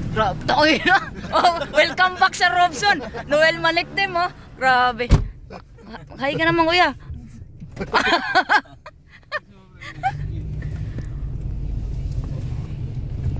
Grabe. Taoy na. Oh, welcome back sa Robson. Noel Malicdem, oh. Grabe. Hay ka naman, kuya.